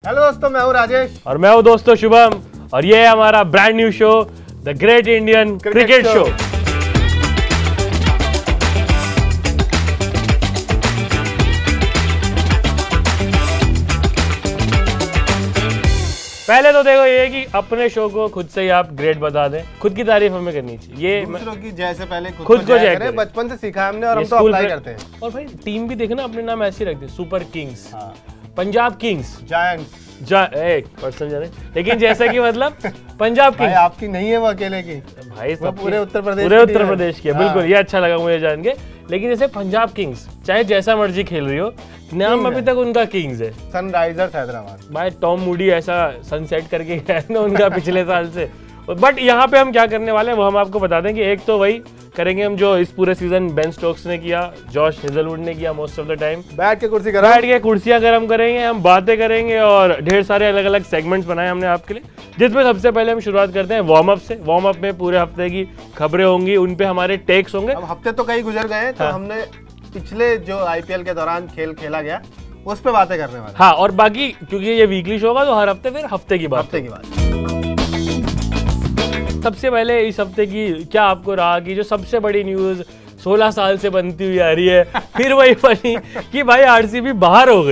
Hello दोस्तों, मैं हूँ राजेश और मैं हूँ दोस्तों शुभम और ये है हमारा brand new show the great Indian cricket show. पहले तो देखो ये कि अपने शो को खुद से ही आप ग्रेट बता दें, खुद की तारीफ हमें करनी चाहिए। ये दूसरों की जैसे पहले खुद को जय करें। बचपन से सीखा हमने और हम तो अप्लाई करते हैं। और भाई टीम भी देखना, अपने नाम ऐसे ही रख दे, super kings, Punjab kings, giants, एक पर्सन जाने, लेकिन जैसा कि मतलब पंजाब किंग्स आपकी नहीं है वो अकेले की भाई, सब पूरे उत्तर प्रदेश की है। बिल्कुल, ये अच्छा लगा मुझे जान के। लेकिन जैसे पंजाब किंग्स चाहे जैसा मर्जी खेल रही हो, नाम अभी तक उनका किंग्स है। सनराइजर्स हैदराबाद भाई टॉम मूडी ऐसा सनसेट करके गया है ना उनका पिछले साल से। बट यहाँ पे हम क्या करने वाले हैं वो हम आपको बता दें कि एक तो वही करेंगे हम जो इस पूरे सीजन बेन स्टोक्स ने किया, जॉश हेजलवुड ने किया मोस्ट ऑफ द टाइम, बैठ के कुर्सियां गर्म करेंगे, हम बातें करेंगे और ढेर सारे अलग अलग सेगमेंट्स बनाए हमने आपके लिए, जिसमें सबसे पहले हम शुरुआत करते हैं वार्म अप से। वार्म अप में पूरे हफ्ते की खबरें होंगी, उन पे हमारे टेक्स होंगे। अब हफ्ते तो कई गुजर गए, तो हमने पिछले जो आईपीएल के दौरान खेला गया उस पे बातें करने वाले। हाँ, और बाकी क्योंकि ये वीकली शो होगा तो हर हफ्ते फिर हफ्ते की बात। सबसे पहले इस हफ्ते की क्या आपको रहा कि जो सबसे बड़ी न्यूज 16 साल से बनती हुई आ रही है, फिर वही बनी कि भाई आरसीबी बाहर हो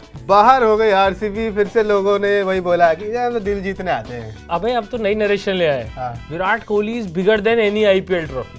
गई आरसीबी। फिर से लोगों ने वही बोला कि यार दिल जीतने आते हैं। अबे अब तो नई नरेशन ले आए। Virat Kohli is bigger than any IPL trophy.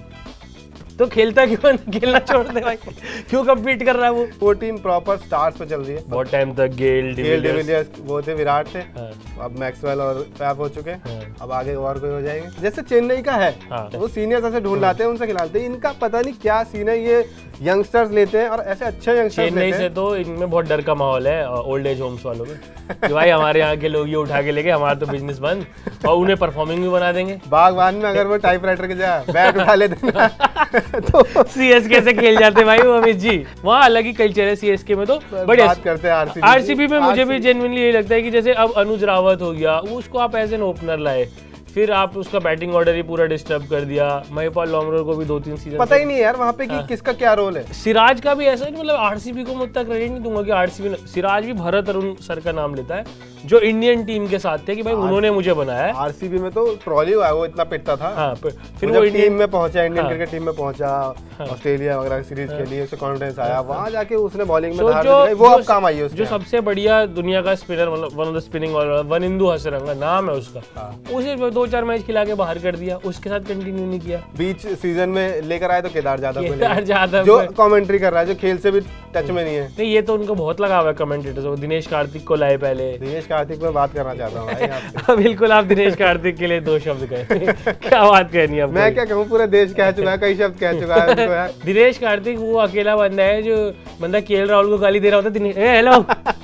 तो खेलता क्यों, खेलना छोड़ दे भाई, क्यों कम्पीट कर रहा है वो? वो टीम प्रॉपर स्टार्स पे चल रही है। बहुत टाइम तक गेल डिविलियर्स वो थे, विराट थे, अब मैक्सवेल और फैफ हो चुके हैं, अब आगे और कोई हो जाएंगे। जैसे चेन्नई का है, वो सीनियर्स ऐसे ढूंढ लाते हैं, उनसे खिलाते हैं। इनका पता नहीं क्या सीन है, ये यंगस्टर्स लेते हैं और ऐसे अच्छे यंगस्टर्स चेन्नई से तो इनमें बहुत डर का माहौल है ओल्ड एज होम्स वालों में कि भाई हमारे यहाँ के लोग ये उठा के लेके हमारा तो बिजनेस बंद, और उन्हें परफॉर्मिंग भी बना देंगे। बागवान में अगर वो टाइपराइटर के जा बैट उठा लेते ना तो सीएसके से खेल जाते भाई वो अमित जी। वहाँ अलग ही कल्चर है सीएसके में। तो बढ़िया बात करते हैं आरसीबी में मुझे भी जेन्युइनली यही लगता है कि जैसे अब अनुज रावत हो गया, उसको आप एज एन ओपनर लाए, फिर आप उसका बैटिंग ऑर्डर ही पूरा डिस्टर्ब कर दिया। महिपाल लोमरोर को भी 2-3 सीजन पता ही नहीं यार वहाँ पे कि किसका क्या रोल है। सिराज का भी ऐसा है, मतलब आरसीबी को मैं उतना क्रेडिट नहीं दूंगा कि आरसीबी, सिराज भी भरत अरुण सर का नाम लेता है जो इंडियन टीम के साथ थे कि भाई उन्होंने मुझे बनाया है। आरसीबी में तो ट्रॉली हुआ, वो इतना पिटता था। हाँ, फिर वो टीम में पहुंचा, इंडियन क्रिकेट टीम में पहुंचा, ऑस्ट्रेलिया वगैरह सीरीज के लिए उसे कॉन्फिडेंस आया, वहां जाके उसने बॉलिंग में वो अब काम आई है। जो सबसे बढ़िया दुनिया का स्पिनर, मतलब one of the spinning allrounder, Wanindu Hasaranga नाम है उसका, उसे 2-4 मैच खिला के बाहर कर दिया, उसके साथ कंटिन्यू नहीं किया। बीच सीजन में लेकर आए तो केदार जाधव जो कमेंट्री कर रहा है, जो खेल से भी टच में नहीं है। नहीं, ये तो उनको बहुत लगा हुआ है कमेंटेटर्स को। दिनेश कार्तिक को लाए पहले। दिनेश कार्तिक में बात करना चाहता हूँ भाई आपसे। बिल्कुल, आप दिनेश कार्तिक के लिए 2 शब्द कहें। क्या बात कहनी है? मैं क्या कहूँ, पूरा देश कह चुका है, कई शब्द कह चुका है। दिनेश कार्तिक वो अकेला बंदा है जो बंदा केएल राहुल को गाली दे रहा होता है। हेलो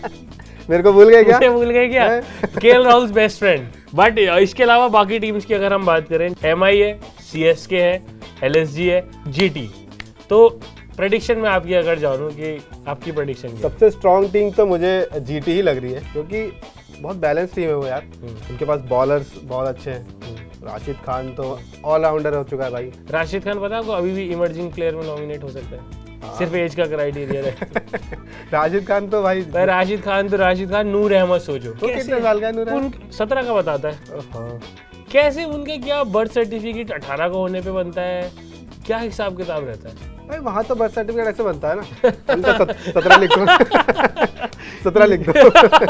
मेरे को भूल गए क्या? KL Rahul best friend. But इसके अलावा बाकी टीम्स की अगर हम बात करें, एमआई है, सीएसके है, एलएसजी है, जीटी। तो प्रेडिक्शन में आपकी अगर जानूं कि आपकी प्रेडिक्शन सबसे स्ट्रॉन्ग टीम तो मुझे जीटी ही लग रही है, क्योंकि बहुत बैलेंस टीम है वो यार। उनके पास बॉलर्स बहुत अच्छे हैं। राशिद खान तो ऑलराउंडर हो चुका है भाई। राशिद खान पता है आपको, अभी भी इमर्जिंग प्लेयर में नॉमिनेट हो सकता है। सिर्फ एज का क्राइटेरिया है। राशिद खान तो भाई राशिद खान नूर अहमद सोचो कितने साल का है? नूर 17 का बताता है। कैसे उनके क्या बर्थ सर्टिफिकेट 18 को होने पे बनता है, क्या हिसाब किताब रहता है भाई? वहाँ तो बर्थ सर्टिफिकेट ऐसे बनता है ना, उनका 17 लिख दो 17 लिख दो।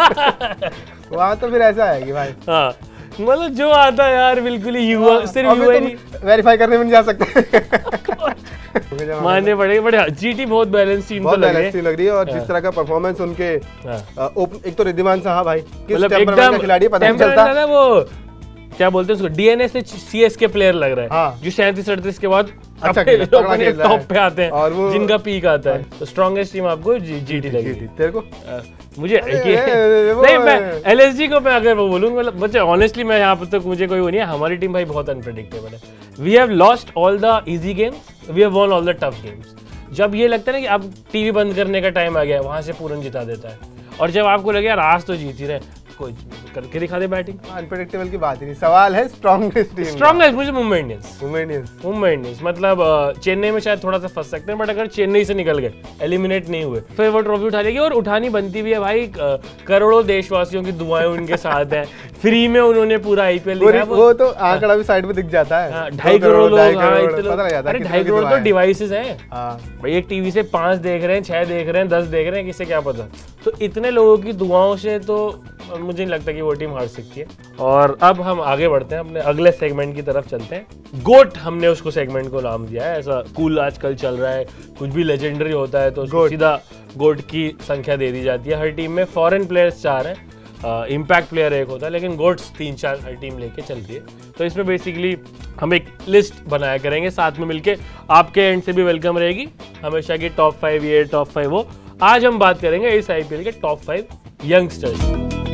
वहाँ तो फिर ऐसा है कि भाई हाँ, मतलब जो आता है यार बिल्कुल ही युवा, सिर्फ युवा नहीं, वेरीफाई करने में नहीं जा सकते। मानने पड़ेगा। बट जीटी बहुत बैलेंस टीम तो लग रही है, और जिस तरह का परफॉर्मेंस उनके, एक तो रिद्धिमान साहा भाई मतलब एकदम खिलाड़ी पता नहीं चलता वो क्या बोलते हैं उसको, डीएनए से सीएसके प्लेयर लग रहा है, जो 37-38 के बाद टॉप पे आते हैं और जिनका पीक आता है। तो स्ट्रॉन्गेस्ट टीम आपको जीटी लगी। तेरे को मुझे नहीं, मैं एलएसजी को मैं अगर वो बोलूँ, मतलब बच्चे ऑनेस्टली मैं यहाँ पर तो मुझे कोई वो नहीं है। हमारी टीम भाई बहुत अनप्रेडिक्टेबल है। We have lost all the easy games, we have won all the tough games. जब ये लगता है ना कि अब टीवी बंद करने का टाइम आ गया है, वहां से पूरन जिता देता है। और जब आपको लगे यार आज तो जीत ही रहे, कोई करके दिखा दे बैटिंग। अनप्रेडिक्टेबल की बात ही नहीं, सवाल है स्ट्रॉन्गेस्ट टीम। स्ट्रॉन्गेस्ट मुझे मुंबई इंडियंस। मुंबई इंडियंस मतलब चेन्नई में शायद थोड़ा सा फंस सकते हैं, बट अगर चेन्नई से निकल गए, एलिमिनेट नहीं हुए, फिर वो ट्रॉफी उठा लेगी। और उठानी बनती भी है भाई, करोड़ों देशवासियों की दुआएं उनके साथ है, फ्री में उन्होंने पूरा आईपीएल दिखाया। वो तो आंकड़ा भी साइड में दिख जाता है, 2.5 करोड़ लोग, पता लग जाता है। 2.5 करोड़ तो डिवाइसेस हैं भाई, एक टीवी से 5 देख रहे हैं, 6 देख रहे हैं, 10 देख रहे हैं, किसे क्या पता। तो इतने लोगों की दुआओं से तो मुझे नहीं लगता कि वो टीम हार सकती है। और अब हम आगे बढ़ते हैं, अपने अगले सेगमेंट की तरफ चलते हैं। गोट हमने उसको सेगमेंट को नाम दिया है, ऐसा कूल आजकल चल रहा है, कुछ भी लेजेंडरी होता है तो सीधा गोट की संख्या दे दी जाती है। हर टीम में फॉरेन प्लेयर्स 4 हैं, इम्पैक्ट प्लेयर 1 होता है, लेकिन गोट्स 3-4 हर टीम लेके चलती है। तो इसमें बेसिकली हम एक लिस्ट बनाया करेंगे साथ में मिलके, आपके एंड से भी वेलकम रहेगी हमेशा की टॉप 5 ये टॉप 5 वो। आज हम बात करेंगे इस आईपीएल के टॉप 5 यंगस्टर्स।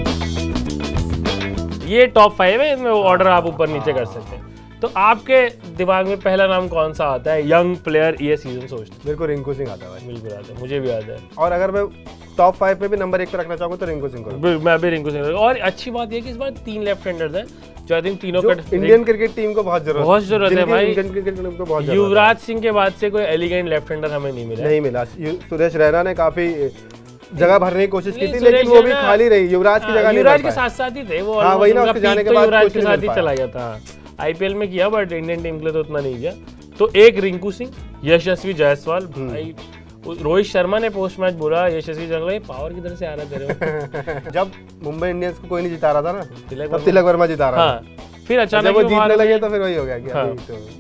ये टॉप 5 है, इसमें ऑर्डर आप ऊपर नीचे कर सकते हैं। तो आपके दिमाग में पहला नाम कौन सा आता है यंग प्लेयर ये सीजन सोचते? मेरे को रिंकू सिंह आता है भाई। बिल्कुल आता है, मुझे भी आता है। और अगर मैं टॉप 5 में भी नंबर 1 पे रखना चाहूंगा तो रिंकू सिंह को। मैं भी रिंकू सिंह। और अच्छी बात ये कि इस बार 3 लेफ्ट हैंडर्स हैं, जो आई थिंक तीनों का इंडियन क्रिकेट टीम को बहुत जरूरत है भाई। इंडियन क्रिकेट टीम को बहुत जरूरत है। युवराज सिंह के बाद से कोई एलिगेंट लेफ्ट हैंडर हमें नहीं मिला। सुरेश रैना ने काफी जगह भरने की कोशिश की थी, लेकिन वो भी खाली रही। युवराज की जगह युवराज के साथ साथ ही थे वो। हाँ वही ना, उसके जाने के बाद युवराज के साथ ही चला गया था। आईपीएल में किया बट इंडियन टीम के लिए तो उतना नहीं किया। तो एक रिंकू सिंह, यशस्वी जायसवाल भाई। रोहित शर्मा ने पोस्ट मैच बोला यशस्वी जायसवाल पावर किधर से आ रहा है तेरे। जब मुंबई इंडियंस को कोई नहीं जिता रहा था ना, तिलक वर्मा जिता रहा था। फिर अचानक वो जीतने लगे तो फिर वही हो गया।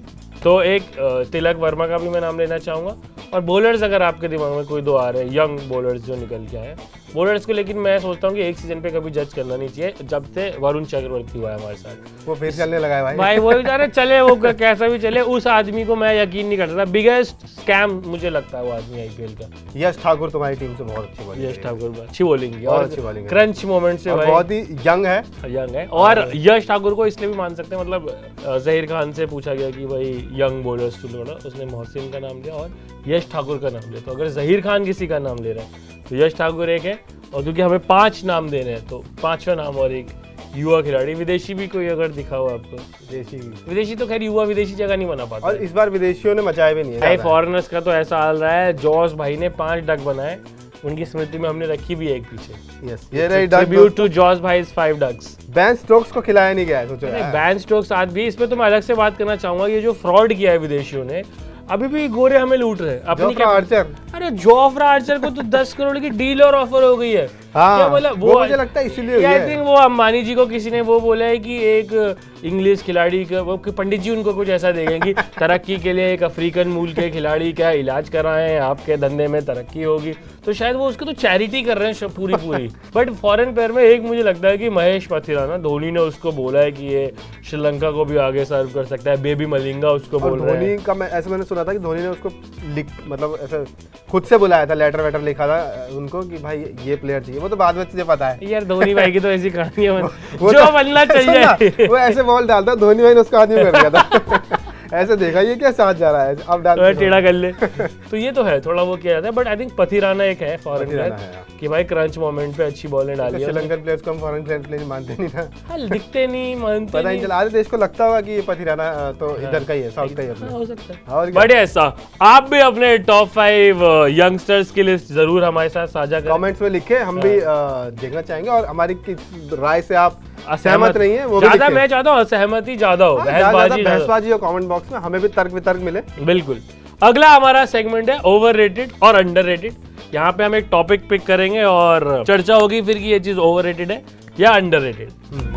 तो एक तिलक वर्मा का भी मैं नाम लेना चाहूंगा। और बॉलर्स अगर आपके दिमाग में कोई 2 आ रहे हैं यंग बॉलर्स जो निकल के आए बॉलर्स को, लेकिन मैं सोचता हूँ कि एक सीजन पे कभी जज करना नहीं चाहिए। जब से वरुण चक्रवर्ती हुआ है हमारे साथ, वो फिर चलने लगा है भाई वो बेचारे चले, वो कैसा भी चले, उस आदमी को मैं यकीन नहीं करता। बिगेस्ट स्कैम मुझे लगता है वो आदमी आईपीएल का। यश ठाकुर तुम्हारी टीम से बहुत अच्छी बॉलिंग। यश ठाकुर अच्छी बॉलिंग और अच्छी बॉलिंग, क्रंच मोमेंट से बहुत ही यंग है। और यश ठाकुर को इसलिए भी मान सकते हैं, मतलब जहीर खान से पूछा गया कि भाई यंग बॉलर्स चुनो, उसने मोहसिन का नाम लिया और यश ठाकुर का नाम लिया। तो अगर जहीर खान किसी का नाम ले रहा है तो यश ठाकुर एक है। और क्योंकि हमें 5 नाम देने हैं तो 5वां नाम और एक युवा खिलाड़ी। विदेशी भी कोई अगर दिखा हो आपको? विदेशी तो खैर युवा विदेशी जगह नहीं बना पाता। और इस बार विदेशियों ने मचाया भी नहीं है। फॉरेनर्स का तो ऐसा हाल रहा है, जॉस भाई ने 5 डक बनाए, उनकी स्मृति में हमने रखी भी एक पीछे। यस, ये रही डक। ट्रिब्यूट टू जॉस भाई's 5 डक्स। बैन स्टोक्स को खिलाया नहीं गया है, सोचो यार। बैन स्टोक्स आज भी, इसमें तो मैं अलग से बात करना चाहूंगा। ये जो फ्रॉड किया है विदेशियों ने, अभी भी गोरे हमें लूट रहे हैं। अपनी आर्चर, अरे जोफ्रा आर्चर को तो 10 करोड़ की डील और ऑफर हो गई है। हाँ, क्या बोला वो मुझे लगता है इसीलिए आई थिंक वो अंबानी जी को किसी ने वो बोला है कि एक इंग्लिश खिलाड़ी का, वो पंडित जी उनको कुछ ऐसा देंगे कि तरक्की के लिए एक अफ्रीकन मूल के खिलाड़ी का इलाज कराएं, आपके धंधे में तरक्की होगी। तो शायद वो उसको तो चैरिटी कर रहे हैं पूरी। बट फॉरेन प्लेयर में एक मुझे लगता है कि महेश पथिराना, धोनी ने उसको बोला है कि ये श्रीलंका को भी आगे सर्व कर सकता है। बेबी मलिंगा उसको बोल रहे हैं। धोनी का मैंने सुना था कि धोनी ने उसको मतलब ऐसा खुद से बुलाया था, लेटर वेटर लिखा था उनको कि भाई ये प्लेयर चाहिए। वो तो बाद में तुझे पता है यार, धोनी भाई की तो ऐसी कहानी है जो बनना चाहिए। वो ऐसे बॉल डालता, धोनी भाई ने उसका आदमी कर दिया था। ऐसे देखा ये क्या साथ जा रहा है, अब डाल टेढ़ा कर ले। तो ये तो है, थोड़ा वो किया जाता है। बट आई थिंक पथिराना एक है फॉरेन प्लेयर कि भाई क्रंच मोमेंट पे अच्छी बॉलें डाली। श्रीलंकन प्लेयर्स को हम फॉरेन प्लेयर मानते नहीं ना। हाँ, दिखते नहीं, मानते पता नहीं चला। आधे देश को लगता होगा कि ये पथिराना तो इधर का ही है, साउथ का ही है। हो सकता है। बट ऐसा आप भी अपने टॉप 5 यंगस्टर्स की लिस्ट जरूर हमारे साथ साझा करें, कमेंट्स में लिखे, हम भी देखना चाहेंगे। और हमारी राय से आप असहमत नहीं है वो ज्यादा, मैं चाहता हूँ असहमति ज्यादा हो, बहसबाजी हो कमेंट बॉक्स में, हमें भी तर्क वितर्क मिले। बिल्कुल। अगला हमारा सेगमेंट है ओवररेटेड और अंडररेटेड। यहाँ पे हम एक टॉपिक पिक करेंगे और चर्चा होगी फिर कि ये चीज ओवररेटेड है या अंडररेटेड।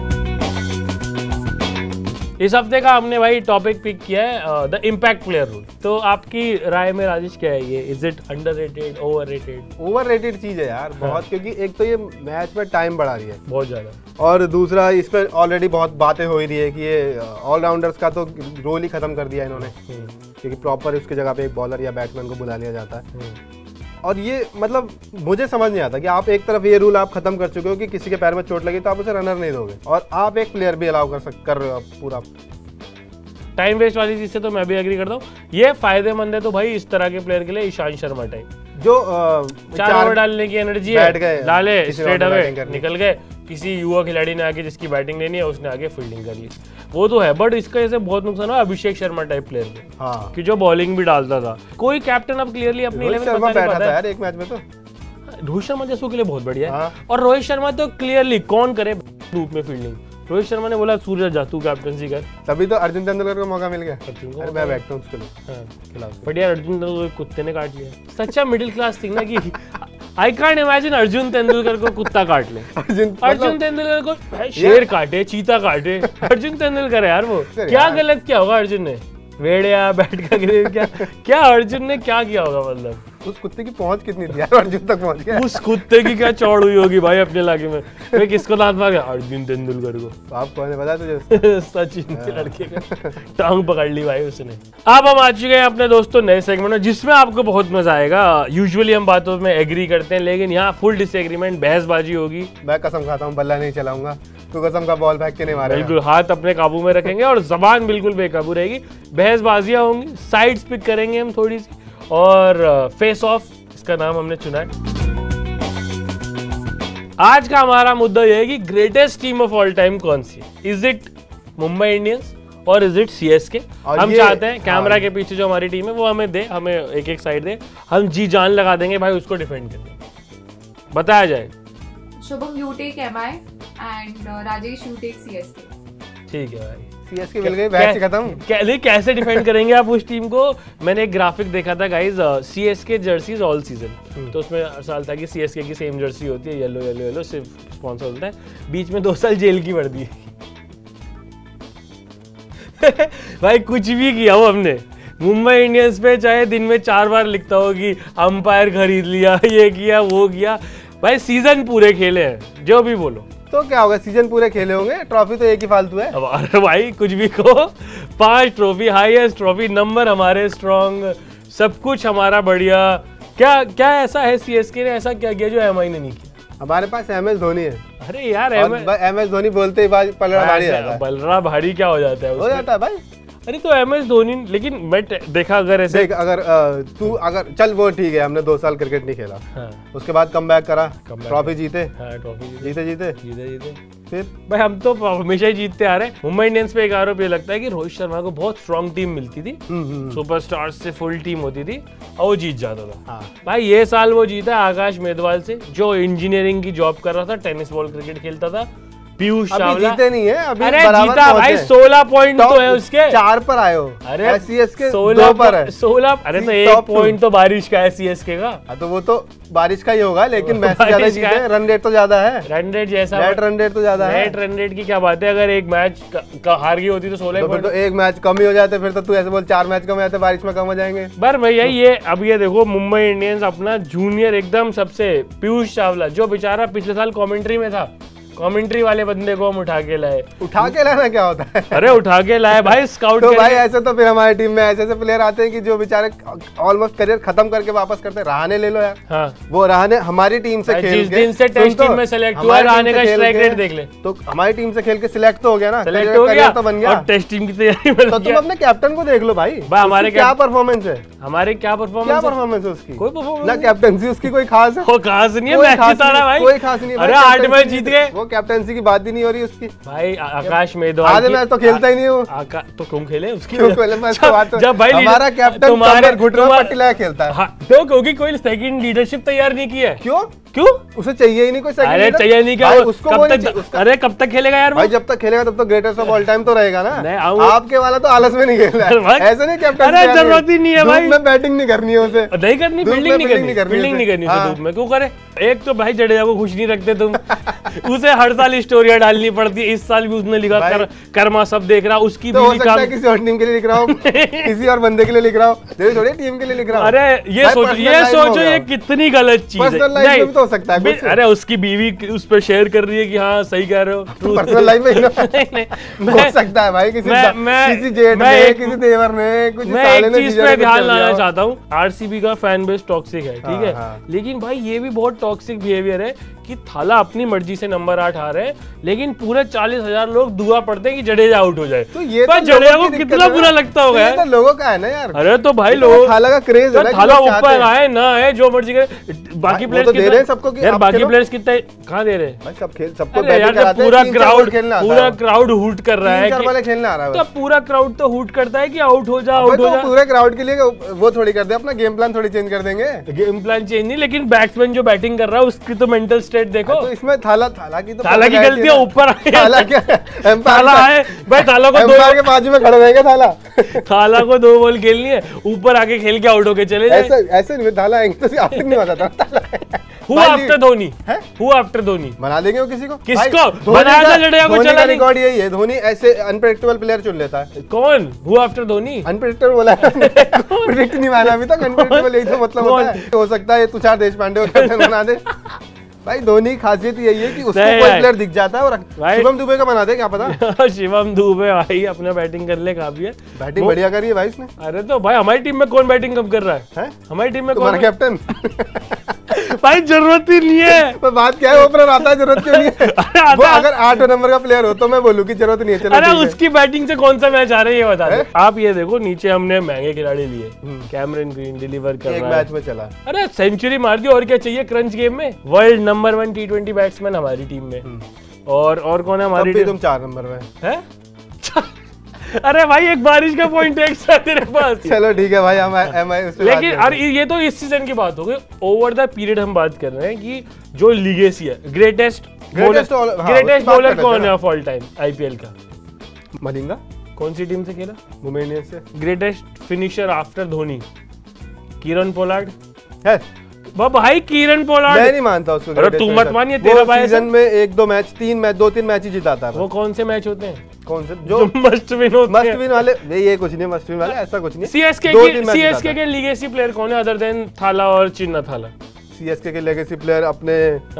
इस हफ्ते का हमने भाई टॉपिक पिक किया है द इम्पैक्ट प्लेयर रूल। तो आपकी राय में राजेश क्या है, ये is it underrated overrated? Overrated चीज है यार बहुत, क्योंकि एक तो ये मैच में टाइम बढ़ा रही है बहुत ज्यादा, और दूसरा इस पर ऑलरेडी बहुत बातें हो रही है कि ये ऑलराउंडर्स का तो रोल ही खत्म कर दिया इन्होंने, क्योंकि प्रॉपर उसकी जगह पे एक बॉलर या बैट्समैन को बुला लिया जाता है। और ये मतलब मुझे समझ नहीं आता कि आप एक तरफ ये रूल आप खत्म कर चुके हो कि किसी के पैर में चोट लगी तो आप उसे रनर नहीं दोगे, और आप एक प्लेयर भी अलाउ कर रहे हो पूरा टाइम वेस्ट वाली चीज से। तो मैं भी एग्री करता हूँ, ये फायदेमंद है तो भाई इस तरह के प्लेयर के लिए ईशांत शर्मा टाइप, जो 4 ओवर डालने की एनर्जी है, डाले स्ट्रेट अवे निकल गए, किसी युवा खिलाड़ी ने आके जिसकी बैटिंग लेनी है उसने आगे फील्डिंग कर ली, वो तो है। बट इसका ऐसे बहुत नुकसान हुआ अभिषेक शर्मा टाइप प्लेयर को, हाँ। कि जो बॉलिंग भी डालता था। कोई कैप्टन अब क्लियरली अपनी 11 बैठा था यार एक मैच में, तो रोहित शर्मा जैसों के लिए बहुत बढ़िया है। और रोहित शर्मा तो क्लियरली कौन करे धूप में फील्डिंग, रोहित शर्मा ने बोला सूरज जा तू कैप्टनसी कर, तभी तो अर्जुन तेंदुलकर को मौका मिल गया। अरे मैं बैठता हूं उसके लिए। बट यार अर्जुन तेंदुलकर कुत्ते ने काट लिया, सच्चा मिडिल क्लास थिंग ना कि I can't imagine Arjun Tendulkar को कुत्ता काट ले। अर्जुन तेंदुलकर को शेर काटे, चीता काटे, अर्जुन तेंदुलकर है यार वो। क्या गलत क्या होगा अर्जुन ने, वेड़िया बैठ कर क्या अर्जुन ने क्या किया होगा, मतलब उस कुत्ते की पहुंच कितनी थी यार, अर्जुन तक पहुंच गया। उस कुत्ते की क्या चौड़ हुई होगी भाई अपने इलाके में। मैं किसको दांत मार गया, अर्जुन तेंदुलकर को। आपको ने पता तुझे सचिन के लड़के का टांग पकड़ ली भाई उसने। अब हम आ चुके हैं अपने दोस्तों नए सेगमेंट में, जिसमें आपको बहुत मजा आएगा। यूजुअली हम बातों में एग्री करते हैं, लेकिन यहाँ फुल डिसएग्रीमेंट, बहसबाजी होगी। मैं कसम खाता हूँ बल्ला नहीं चलाऊंगा, तो कसम का बॉल फेंक के नहीं मारेगा। बिल्कुल हाथ अपने काबू में रखेंगे और जबान बिल्कुल बेकाबू रहेगी। बहसबाजियां होंगी, साइड्स पिक करेंगे हम थोड़ी सी, और फेस ऑफ इसका नाम हमने चुना है। आज का हमारा मुद्दा यह है कि greatest team of all time कौन सी है। इज इट मुंबई इंडियंस और इज इट सीएसके। हम चाहते हैं कैमरा के पीछे जो हमारी टीम है वो हमें दे, हमें एक एक साइड दे, हम जी जान लगा देंगे भाई उसको डिफेंड करने, बताया जाए। Shubham you take MI and Rajesh you take CSK. ठीक है भाई, सीएसके मिल गई, मैच खत्म। कैसे डिफेंड करेंगे आप उस टीम को। मैंने एक ग्राफिक देखा था guys, CSK jerseys all season, तो उसमें हर साल था कि सीएसके की सेम जर्सी होती है, येलो येलो येलो, सिर्फ स्पॉन्सर होता है। बीच में 2 साल जेल की वर्दी भाई कुछ भी किया हो हमने, मुंबई इंडियंस पे चाहे दिन में 4 बार लिखता हो कि अंपायर खरीद लिया, ये किया वो किया, भाई सीजन पूरे खेले हैं, जो भी बोलो। तो क्या होगा, सीजन पूरे खेले होंगे, ट्रॉफी तो एक ही फालतू है। अब अरे भाई कुछ भी कहो, 5 ट्रॉफी, हाईएस्ट ट्रॉफी, नंबर हमारे स्ट्रॉन्ग, सब कुछ हमारा बढ़िया। क्या क्या ऐसा है सीएसके ने ऐसा क्या किया जो एमआई ने नहीं किया। हमारे पास एमएस धोनी है। अरे यार एमएस धोनी बोलते ही पलड़ा भारी जाता है। पलड़ा भारी क्या हो जाता है, हो जाता है भाई। अरे तो एमएस धोनी, लेकिन मैं देखा अगर ऐसे देख, अगर तू अगर चल वो ठीक है, हमने 2 साल क्रिकेट नहीं खेला, हाँ। उसके बाद कमबैक करा, ट्रॉफी जीते, हाँ, ट्रॉफी जीते फिर भाई हम तो हमेशा ही जीतते आ रहे हैं। मुंबई इंडियंस पे एक आरोप ये लगता है कि रोहित शर्मा को बहुत स्ट्रॉन्ग टीम मिलती थी, सुपरस्टार्स से फुल टीम होती थी और वो जीत जाता था। हाँ। भाई ये साल वो जीता आकाश मेदवाल से, जो इंजीनियरिंग की जॉब कर रहा था, टेनिस बॉल क्रिकेट खेलता था। पीयूष चावला जीते नहीं है अभी, अरे जीता भाई, 16 पॉइंट तो है उसके, 4 पर आए हो। अरे सीएसके 2 पर है, 16। अरे तो 1 पॉइंट तो बारिश का है सीएसके का। तो वो तो बारिश का ही होगा, लेकिन मैच ज्यादा जीते, रन रेट तो ज्यादा है, रन रेट जैसा, नेट रन रेट तो ज्यादा है। नेट रन रेट की क्या बात है, अगर एक मैच हार गई होती तो 16 पॉइंट, तो एक मैच कम ही हो जाते, फिर तो तू ऐसे बोल 4 मैच कम हो जाते, बारिश में कम हो जाएंगे। पर भैया ये अब ये देखो, मुंबई इंडियंस अपना जूनियर एकदम सबसे, पीयूष चावला जो बेचारा पिछले साल कमेंट्री में था, कमेंट्री वाले बंदे को हम उठा के लाए। उठा के लाना क्या होता है? अरे उठा के लाए भाई, स्काउट तो भाई ऐसे तो फिर हमारी टीम में ऐसे प्लेयर आते हैं कि जो बेचारे ऑलमोस्ट करियर खत्म करके वापस करते हैं। रहाणे ले लो यार, हाँ। वो रहाणे हमारी टीम से खेल, जिस दिन से टेस्ट टीम में सेलेक्ट हुआ, रहाणे का स्ट्राइक रेट देख ले, तो हमारी टीम से खेल के सिलेक्ट तो हो गया ना, सिलेक्ट हो गया तो बन गया, और टेस्ट टीम की तैयारी में। तो तुम अपने कैप्टन को देख लो भाई, हमारे क्या परफॉर्मेंस है, हमारे क्या परफॉर्मेंस है उसकी, कोई परफॉर्मेंस ना, कैप्टनसी उसकी कोई खास है, वो खास नहीं है, मैच जिता रहा भाई, कोई खास नहीं है। अरे 8 मैच जीत गए, वो कैप्टनसी की बात नहीं हो रही उसकी भाई। आकाश मेदवाल आधे मैच तो खेलता ही नहीं वो, तो क्यों खेले उसकी, जब भाई हमारा कैप्टन तुम्हारे घुटनों पर पट्टी खेलता है, तो क्योंकि कोई सेकंड लीडरशिप तैयार नहीं की है। क्यों उसे चाहिए ही नहीं कोई सेकंड। अरे चाहिए नहीं क्या उसको, अरे कब तक खेलेगा यार भाई? जब तक खेलेगा तब तो ग्रेटेस्ट ऑफ ऑल टाइम तो रहेगा ना। आपके वाला तो आलस में नहीं खेल रहा है, ऐसे नहीं कैप्टन। अरे जरूरत ही नहीं है भाई, मैं बैटिंग नहीं करनी है उसे, नहीं करनी, फील्डिंग नहीं करनी धूप में, क्यों करे? एक तो भाई जडेजा को खुश नहीं रखते तुम, उसे हर साल स्टोरियां डालनी पड़ती है। इस साल भी उसने लिखा कर्मा सब देख रहा, उसकी तो हो सकता है किसी और टीम के लिए लिख रहा हूँ, किसी और बंदे के लिए लिख रहा हूँ, थोड़ी टीम के लिए लिख रहा हूँ। अरे ये सोचो ये कितनी गलत चीज है। नहीं तो हो सकता है, अरे उसकी बीवी उस पर शेयर कर रही है कि हाँ सही कह रहे हो, पर्सनल लाइफ में हो सकता है भाई, किसी जेठ में, किसी देवर में कुछ। मैं एक चीज पे ध्यान लाना चाहता हूँ, आरसीबी का फैन बेस टॉक्सिक है, ठीक है, लेकिन भाई ये भी बहुत टॉक्सिक बिहेवियर है कि थाला अपनी मर्जी से नंबर 8 आ रहे हैं, लेकिन पूरे 40,000 लोग दुआ पढ़ते हैं कि जडेजा आउट हो जाए। तो ये तो जडेजा को कितना बुरा लगता होगा यार, तो लोगों का है ना यार। अरे तो भाई लोग थाला का क्रेज है ना, थाला ऊपर आए ना आए जो मर्जी करे। बाकी प्लेयर्स दे रहे हैं सबको यार, बाकी प्लेयर्स कितने कहाँ दे रहे हैं भाई, सब खेल सबको बैटिंग कराते हैं। पूरा क्राउड हूट कर रहा है कि खेलना आ रहा है, तो पूरा क्राउड तो हूट करता है कि आउट हो जा, आउट हो जा। पूरे क्राउड के लिए वो थोड़ी कर दे, अपना गेम प्लान थोड़ी चेंज कर देंगे। गेम प्लान चेंज नहीं, लेकिन बैट्समैन जो बैटिंग कर रहा है उसकी तो मेंटल स्टेट देखो। तो इसमें थाला की गलती है, ऊपर थाला क्या थाला आए भाई, थाला को दो के बाजू में खड़े रहेंगे। थाला को 2 बॉल खेलनी है, ऊपर आके खेल के आउट होके चले जाए। ऐसे नहीं, थाला आउट नहीं होता था। Who after Dhoni? Who after Dhoni? बना देंगे वो किसी को? किसको बनाया था? जडेजा को चला नहीं। रिकॉर्ड यही है, धोनी ऐसे अनप्रेडिक्टेबल प्लेयर चुन लेता है। कौन? Who after Dhoni? अनप्रेडिक्टेबल बोला है, प्रेडिक्ट नहीं माना अभी तक। अनप्रेडिक्टेबल यही तो मतलब होता है। हो सकता है तुषार देशपांडे को कैप्टन बना दे। भाई धोनी खासियत यही है कि उसको कोई प्लेयर दिख जाता है और शिवम दुबे का बना दे, क्या पता। शिवम दुबे भाई अपना बैटिंग कर ले, काफी है, बैटिंग बढ़िया करी है भाई उसने। अरे तो भाई हमारी टीम में कौन बैटिंग कब कर रहा है? हमारी टीम में तुम्हारा कैप्टन। भाई जरूरत ही नहीं है। तो बात क्या है, ओपनर आता है, जरूरत क्यों नहीं है? वो अगर 8 नंबर का प्लेयर हो तो मैं बोलूं कि जरूरत नहीं है। चलो अरे उसकी बैटिंग से कौन सा मैच आ रहा है ये बता दो। आप ये देखो, नीचे हमने महंगे खिलाड़ी लिए, कैमरन ग्रीन डिलीवर कर रहा है, एक मैच में चला। अरे सेंचुरी मार दी, और क्या चाहिए क्रंच गेम में। वर्ल्ड नंबर 1 T20 बैट्समैन हमारी टीम में। और कौन है हमारी टीम? तुम 4 नंबर में है। अरे भाई एक बारिश का पॉइंट एक्स्ट्रा तेरे पास। चलो ठीक है भाई, हम लेकिन अरे ये तो इस सीजन की बात हो गई। ओवर द पीरियड हम बात कर रहे हैं कि जो लीगेसी है, ग्रेटेस्ट बॉलर कौन है ऑफ ऑल टाइम आईपीएल का? मलिंगा। कौन सी टीम से खेला? मुंबई इंडियंस से। Greatest finisher after Dhoni? Kieron Pollard है भाई। किरण पोलार्ड मैं नहीं मानता उसको। अरे तू मत मानिए, तेरा भाई सीजन में 1-2 मैच, 2-3 मैच ही जिताता है। वो कौन से मैच होते हैं? कौन से जो मस्ट विन होते हैं? मस्ट विन वाले ये कुछ नहीं, मस्ट विन वाले ऐसा कुछ नहीं। सीएसके के लीगेसी प्लेयर कौन है अदर देन थाला और चिन्ना थाला? सीएसके के लेगेसी प्लेयर अपने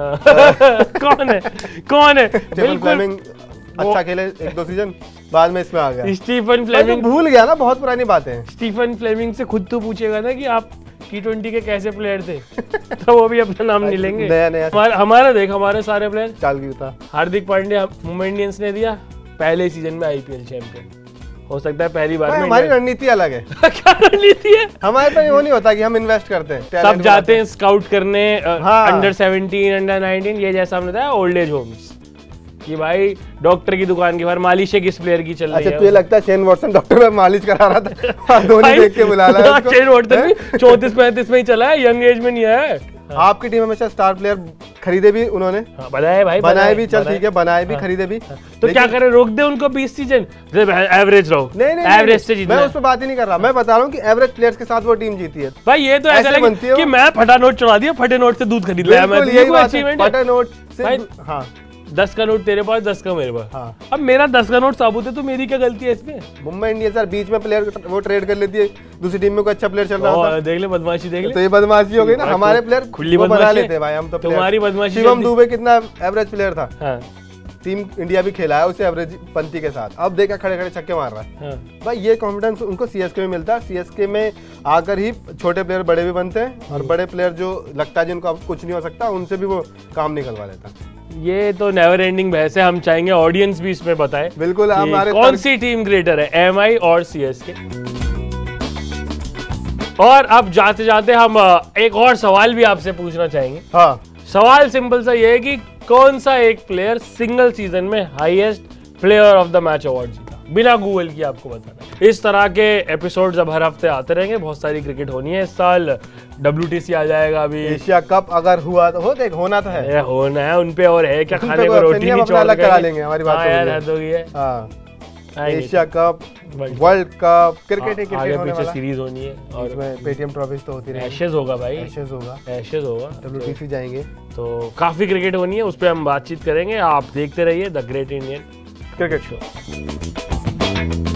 कौन है? बिल्कुल अच्छा खेले 1-2 सीजन, बाद में इसमें आ गया स्टीफन फ्लेमिंग। भूल गया ना, बहुत पुरानी बातें हैं। स्टीफन फ्लेमिंग से खुद तो पूछेगा ना कि आप T20 के कैसे प्लेयर थे, तो वो भी अपना नाम नहीं लेंगे। नया हमारा देख, हमारे सारे प्लेयर चाल की था। हार्दिक पांड्या मुंबई इंडियंस ने दिया, पहले सीजन में आईपीएल चैंपियन। हो सकता है पहली बार में। हमारी रणनीति अलग है। क्या रणनीति है? हमारे तो वो नहीं होता कि हम इन्वेस्ट करते हैं, सब जाते हैं स्काउट करने अंडर 17 अंडर 19। ये जैसा हमने बताया ओल्ड एज होम्स कि भाई डॉक्टर की दुकान की बार मालिश किस प्लेयर की चल रही है। अच्छा तुझे लगता है शेन वॉटसन डॉक्टर में मालिश करा रहा था? धोनी देख के बुला रहा है। शेन वॉटसन भी 34-35 में ही चला है, यंग एज में नहीं है। आपकी टीम हमेशा स्टार प्लेयर खरीदे भी उन्होंने, बनाए भाई, बनाए भी, चल ठीक है, बनाए भी, खरीदे भी। तो क्या करें, रोक दे उनको 20 सीजन? एवरेज रहो। नहीं, एवरेज से जीतना। मैं उस पर बात ही नहीं कर रहा, मैं बता रहा हूँ कि एवरेज प्लेयर्स के साथ वो टीम जीती है। भाई ये तो ऐसा लगे कि मैं फटा नोट चढ़ा दिया, फटे नोट से दूध खरीद लिया मैं। फटा नोट से, हाँ 10 का नोट तेरे पास, 10 का मेरे पास। हाँ। अब मेरा 10 का नोट साबुत है, तो मेरी क्या गलती है इसमें? मुंबई इंडियंस यार बीच में प्लेयर वो ट्रेड कर लेती है, दूसरी टीम में कोई अच्छा प्लेयर चल रहा होता है। देख ले बदमाशी, देख ले। तो ये बदमाशी हो गई ना, हमारे प्लेयर खुली बना लेते हैं भाई हम तो। तुम्हारी बदमाशी। शिवम दुबे कितना एवरेज प्लेयर था, हाँ। टीम इंडिया भी खेला है उसे एवरेज पंती के साथ, अब देखा खड़े खड़े छक्के मार रहा है। भाई ये कॉन्फिडेंस उनको सीएसके में मिलता है। सीएसके में आकर ही छोटे प्लेयर बड़े भी बनते हैं, और बड़े प्लेयर जो लगता है जिनको अब कुछ नहीं हो सकता, उनसे भी वो काम निकलवा लेता। ये तो नेवर एंडिंग बहस है, हम चाहेंगे ऑडियंस भी इसमें बताए बिल्कुल हमारे कौन सी टीम ग्रेटर है, एमआई और सीएसके। और अब जाते जाते हम एक और सवाल भी आपसे पूछना चाहेंगे। हाँ, सवाल सिंपल सा ये है कि कौन सा एक प्लेयर सिंगल सीजन में highest player of the match award जीता, बिना गूगल की आपको बताना। इस तरह के एपिसोड्स अब हर हफ्ते आते रहेंगे, बहुत सारी क्रिकेट होनी है इस साल। WTC आ जाएगा अभी, एशिया कप अगर हुआ तो देख, होना तो है, होना है उन पे, और है क्या खाने को रोटी नहीं छोड़ अलग करा लेंगे, हमारी बात हो गई है। Asia cup, world cup, cricket आगे पीछे सीरीज होनी है, और इसमें पेटीएम ट्रॉफीज तो होती रहेंगी। एशेज होगा भाई, एशेज होगा, WTC जाएंगे, तो काफी क्रिकेट होनी है, उस पर हम बातचीत करेंगे। आप देखते रहिए the great Indian cricket show.